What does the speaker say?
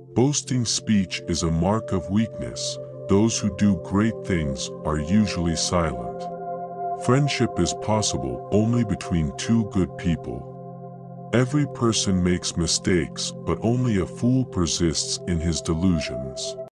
Boasting speech is a mark of weakness. Those who do great things are usually silent. Friendship is possible only between two good people. Every person makes mistakes, but only a fool persists in his delusions.